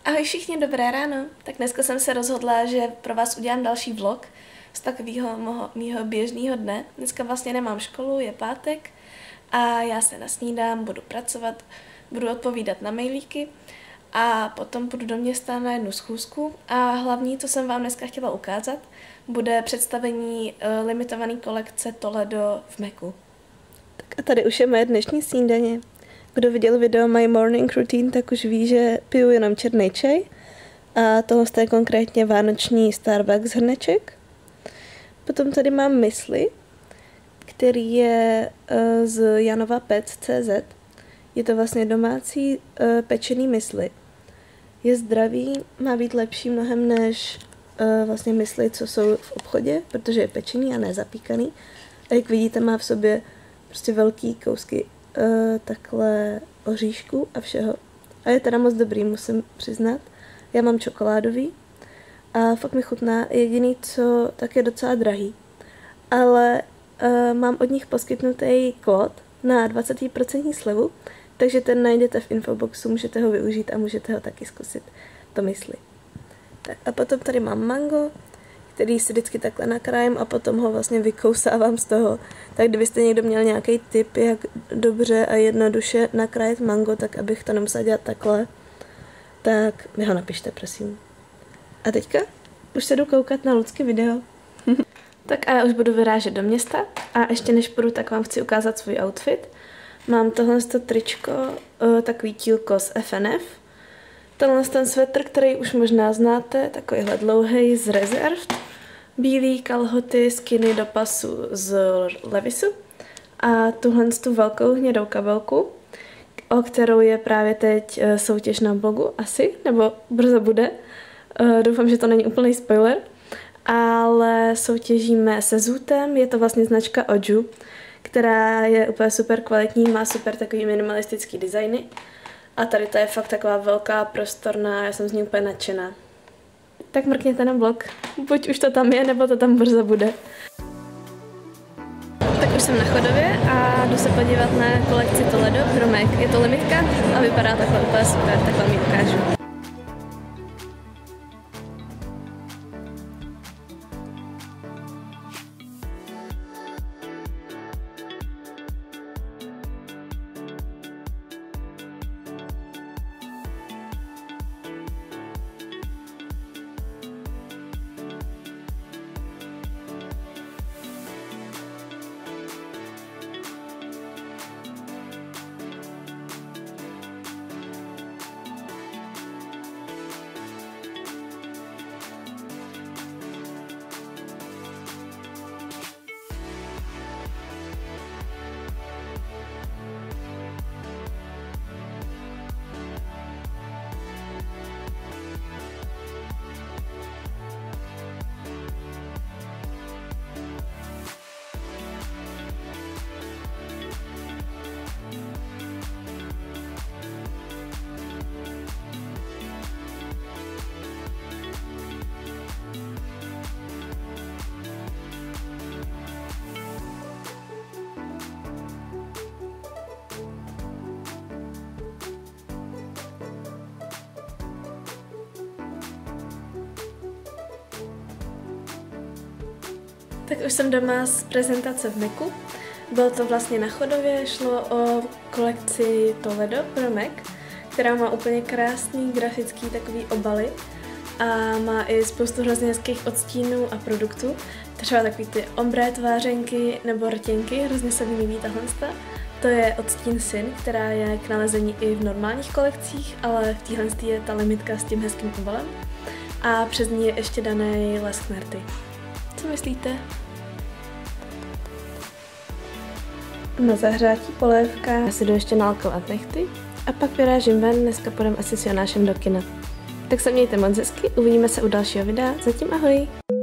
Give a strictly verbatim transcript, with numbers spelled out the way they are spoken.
Ahoj všichni, dobré ráno. Tak dneska jsem se rozhodla, že pro vás udělám další vlog z takového mýho běžného dne. Dneska vlastně nemám školu, je pátek a já se nasnídám, budu pracovat, budu odpovídat na mailíky a potom půjdu do města na jednu schůzku a hlavní, co jsem vám dneska chtěla ukázat, bude představení uh, limitované kolekce Toledo v Macu. Tak a tady už je moje dnešní snídaně. Kdo viděl video My Morning Routine, tak už ví, že piju jenom černý čaj. A tohle je konkrétně vánoční Starbucks hrneček. Potom tady mám mysli, který je uh, z Janova pec tečka cé zet. Je to vlastně domácí uh, pečený mysli. Je zdravý, má být lepší mnohem než uh, vlastně mysli, co jsou v obchodě, protože je pečený a ne zapíkaný. A jak vidíte, má v sobě prostě velký kousky Uh, takhle oříšku a všeho. A je teda moc dobrý, musím přiznat. Já mám čokoládový a fakt mi chutná. Jediný, co tak je docela drahý. Ale uh, mám od nich poskytnutý kód na dvacet procent slevu, takže ten najdete v infoboxu, můžete ho využít a můžete ho taky zkusit. To myslí. Tak a potom tady mám mango, který si vždycky takhle nakrájím a potom ho vlastně vykousávám z toho. Tak kdybyste někdo měl nějaký tip, jak dobře a jednoduše nakrájet mango, tak abych to nemusela dělat takhle, tak mi ho napište, prosím. A teďka už se jdu koukat na Lucky video. Tak a já už budu vyrážet do města a ještě než půjdu, tak vám chci ukázat svůj outfit. Mám tohle tričko, takový tílko z F N F. Tenhle ten svetr, který už možná znáte, takovýhle dlouhý z Reserved. Bílý kalhoty, skiny do pasu z Levisu. A tuhle tu velkou hnědou kabelku, o kterou je právě teď soutěž na blogu asi, nebo brzo bude. Doufám, že to není úplný spoiler. Ale soutěžíme se Zootem, je to vlastně značka Oju, která je úplně super kvalitní, má super takový minimalistický designy. A tady to je fakt taková velká, prostorná, já jsem z ní úplně nadšená. Tak mrkněte na blog, buď už to tam je, nebo to tam brzo bude. Tak už jsem na chodově a jdu se podívat na kolekci Toledo pro Mac. Je to limitka a vypadá takhle úplně super, tak vám ji ukážu. Tak už jsem doma z prezentace v Macu. Bylo to vlastně na chodově, šlo o kolekci Toledo pro Mac, která má úplně krásný grafický takový obaly a má i spoustu hrozně hezkých odstínů a produktů. Třeba takový ty ombré tvářenky nebo rtěnky, hrozně se mi líbí tahle. To je odstín Sin, která je k nalezení i v normálních kolekcích, ale v téhle je ta limitka s tím hezkým obalem. A přes ní je ještě daný lesk na rty. Co myslíte? Na zahřátí polévka. Já si jdu ještě nalkovat nechty a pak vyrážím ven, dneska půjdeme asi s Jonášem do kina. Tak se mějte moc hezky, uvidíme se u dalšího videa, zatím ahoj!